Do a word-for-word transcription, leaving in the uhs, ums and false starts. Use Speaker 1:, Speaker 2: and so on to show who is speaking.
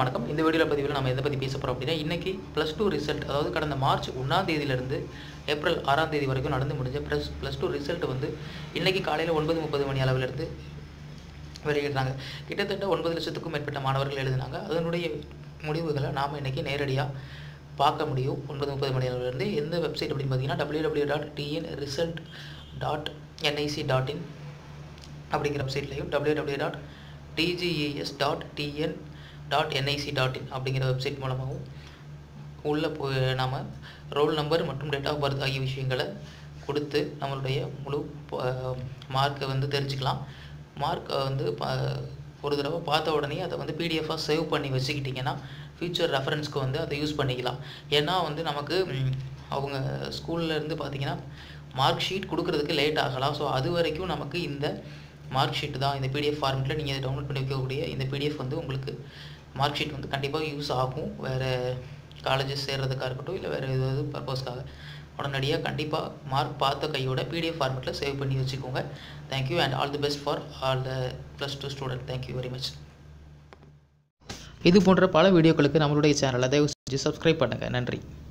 Speaker 1: வணக்கம். இந்த வீடியோல பதிவில் நம்ம எதை பத்தி பேச போறோம் அப்படினா இன்னைக்கு ப்ளஸ் டூ ரிசல்ட், அதாவது கடந்த மார்ச் ஒன்றாம் தேதியில இருந்து ஏப்ரல் ஆறாம் தேதி வரைக்கும் நடந்து முடிஞ்ச ப்ளஸ் ப்ளஸ் டூ ரிசல்ட் வந்து இன்னைக்கு காலையில ஒன்பது முப்பது மணி அளவில் இருந்து வெளியிடுறாங்க. கிட்டத்தட்ட ஒன்பது லட்சத்துக்கும் மேற்பட்ட மாணவர்கள் எழுதினாங்க. அதனுடைய முடிவுகளை நாம இன்னைக்கு நேரடியா பார்க்க முடியும். ஒன்பது முப்பது மணி அளவில் இருந்து எந்த வெப்சைட் அப்படின்னு பார்த்தீங்கன்னா W W W dot T N result dot N I C dot in அப்படிங்கிற வெப்சைட்லையும் W W W dot D G E S dot T N dot N I C dot in அப்படிங்கிற website மூலமாகவும் உள்ளே போய் நாம் roll number மற்றும் date of birth ஆகிய விஷயங்களை கொடுத்து நம்மளுடைய முழு மார்க்கை வந்து தெரிஞ்சுக்கலாம். மார்க்கை வந்து ஒரு தடவை பார்த்த உடனே அதை வந்து பிடிஎஃபாக சேவ் பண்ணி வச்சுக்கிட்டிங்கன்னா ஃப்யூச்சர் ரெஃபரன்ஸ்க்கு வந்து அதை யூஸ் பண்ணிக்கலாம். ஏன்னா வந்து நமக்கு அவங்க ஸ்கூல்லேருந்து பார்த்திங்கன்னா மார்க் ஷீட் கொடுக்குறதுக்கு லேட் ஆகலாம். ஸோ அது வரைக்கும் நமக்கு இந்த மார்க் ஷீட் தான், இந்த பிடிஎஃப் ஃபார்மெட்டில் நீங்கள் டவுன்லோட் பண்ணி வைக்கக்கூடிய இந்த பிடிஎஃப் வந்து உங்களுக்கு மார்க் ஷீட் வந்து கண்டிப்பாக யூஸ் ஆகும். வேறு காலேஜஸ் சேர்றதுக்காக இருக்கட்டும், இல்லை வேறு ஏதாவது பர்பஸ்க்காக உடனடியாக கண்டிப்பாக மார்க் பார்த்த கையோட பிடிஎஃப் ஃபார்மெட்டில் சேவ் பண்ணி வச்சுக்கோங்க. Thank you and all the best for all the plus two student. Thank you very much. இது போன்ற பல வீடியோக்களுக்கு நம்மளுடைய சேனலை தயவு செஞ்சு சப்ஸ்கிரைப் பண்ணுங்கள். நன்றி.